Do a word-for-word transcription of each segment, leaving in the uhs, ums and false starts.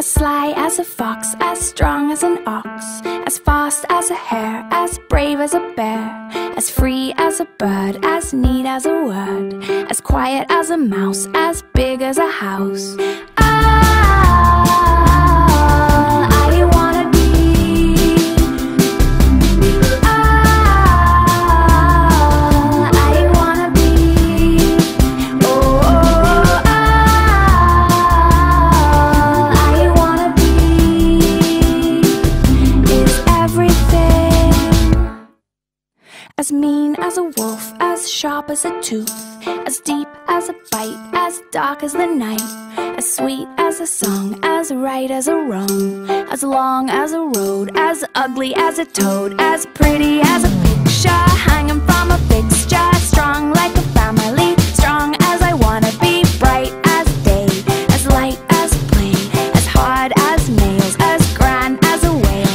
As sly as a fox, as strong as an ox, as fast as a hare, as brave as a bear, as free as a bird, as neat as a word, as quiet as a mouse, as big as a house. Ah, I wanna be. Ah, I wanna be. Oh, ah, I wanna be. Is everything. As mean as a wolf, as sharp as a tooth, as deep as a bite, as dark as the night, as sweet as a song, as right as a wrong, as long as a road, as ugly as a toad, as pretty as a picture hanging from a fixture, strong like a family, strong as I wanna be, bright as day, as light as play, as hard as nails, as grand as a whale.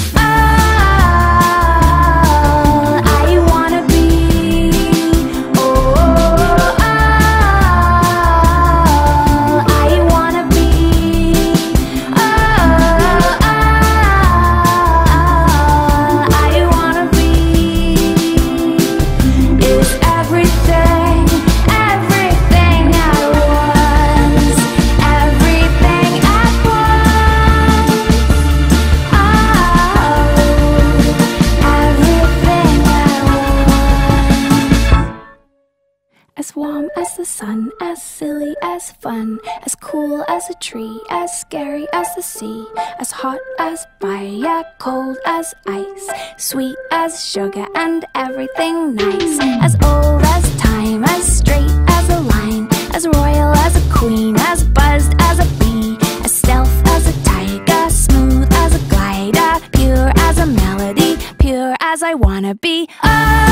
As warm as the sun, as silly as fun, as cool as a tree, as scary as the sea, as hot as fire, cold as ice, sweet as sugar and everything nice, as old as time, as straight as a line, as royal as a queen, as buzzed as a bee, as stealth as a tiger, smooth as a glider, pure as a melody, pure as I wanna be. Oh,